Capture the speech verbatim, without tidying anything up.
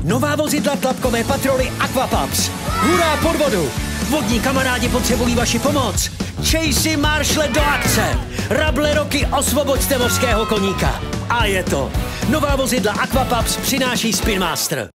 Nová vozidla tlapkové patroly Aquapaps. Hurá pod vodu! Vodní kamarádi potřebují vaši pomoc. Chasey Marshle do akce! Rable roky, osvoboďte mořského koníka. A je to. Nová vozidla Aquapaps přináší Spin Master.